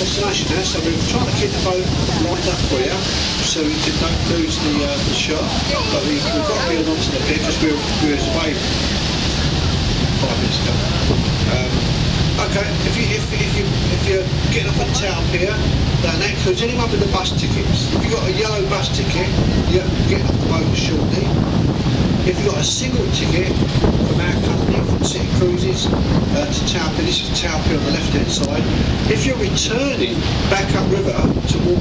destination now, so we're trying to keep the boat lined up for you, so we don't lose the shot. But we've got to reel onto the pier because we was away 5 minutes ago. Okay, if you're getting off at town pier, then that includes anyone with a bus tickets. If you've got a yellow bus ticket, you have to get off the boat shortly. If you've got a single ticket from our company, from City Cruises to town pier, this is town pier on the left hand side. If you're returning back up river towards